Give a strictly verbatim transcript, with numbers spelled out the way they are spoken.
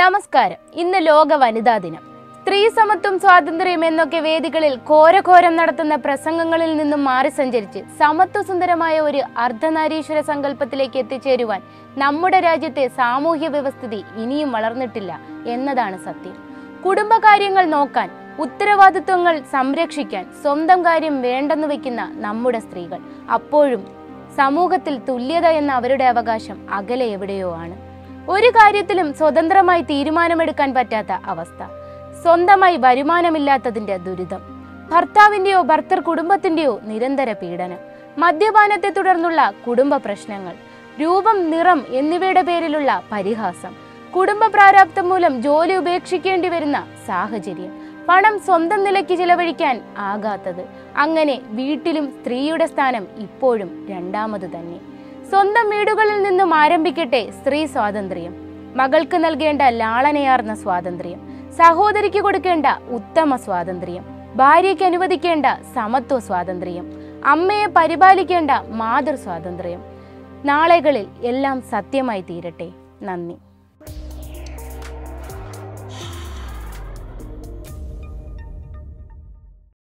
നമസ്കാരം. ഇന്ന് ലോക വനിതാ ദിനം. സ്ത്രീ സമത്വം, സ്വാതന്ത്ര്യം എന്നൊക്കെ വേദികളിൽ ഘോരഘോരം നടത്തുന്ന പ്രസംഗങ്ങളിൽ നിന്നും മാറി സഞ്ചരിച്ച് സമത്വസുന്ദരമായ ഒരു അർദ്ധനാരീശ്വര സങ്കല്പത്തിലേക്ക് എത്തിച്ചേരുവാൻ നമ്മുടെ രാജ്യത്തെ സാമൂഹ്യ വ്യവസ്ഥിതി ഇനിയും വളർന്നിട്ടില്ല എന്നതാണ് സത്യം. കുടുംബകാര്യങ്ങൾ നോക്കാൻ, ഉത്തരവാദിത്വങ്ങൾ സംരക്ഷിക്കാൻ സ്വന്തം കാര്യം വേണ്ടെന്ന് വെക്കുന്ന നമ്മുടെ സ്ത്രീകൾ അപ്പോഴും സമൂഹത്തിൽ തുല്യത എന്ന അവരുടെ അവകാശം അകലെ എവിടെയോ ആണ്. ഒരു കാര്യത്തിലും സ്വതന്ത്രമായി തീരുമാനമെടുക്കാൻ പറ്റാത്ത അവസ്ഥ, സ്വന്തമായി വരുമാനമില്ലാത്തതിന്റെ ദുരിതം, ഭർത്താവിന്റെയോ ഭർത്തൃ കുടുംബത്തിന്റെയോ നിരന്തര പീഡനം, മദ്യപാനത്തെ തുടർന്നുള്ള കുടുംബ പ്രശ്നങ്ങൾ, രൂപം, നിറം എന്നിവയുടെ പേരിലുള്ള പരിഹാസം, കുടുംബ പ്രാരാബ്ദം മൂലം ജോലി ഉപേക്ഷിക്കേണ്ടി വരുന്ന സാഹചര്യം, പണം സ്വന്തം നിലയ്ക്ക് ചിലവഴിക്കാൻ ആകാത്തത്, അങ്ങനെ വീട്ടിലും സ്ത്രീയുടെ സ്ഥാനം ഇപ്പോഴും രണ്ടാമത് തന്നെ. സ്വന്തം വീടുകളിൽ നിന്നും ആരംഭിക്കട്ടെ സ്ത്രീ സ്വാതന്ത്ര്യം. മകൾക്ക് നൽകേണ്ട ലാളനയാർന്ന സ്വാതന്ത്ര്യം, സഹോദരിക്ക് കൊടുക്കേണ്ട ഉത്തമ സ്വാതന്ത്ര്യം, ഭാര്യയ്ക്ക് അനുവദിക്കേണ്ട സമത്വ സ്വാതന്ത്ര്യം, അമ്മയെ പരിപാലിക്കേണ്ട മാതൃ സ്വാതന്ത്ര്യം. നാളുകളിൽ എല്ലാം സത്യമായി തീരട്ടെ. നന്ദി.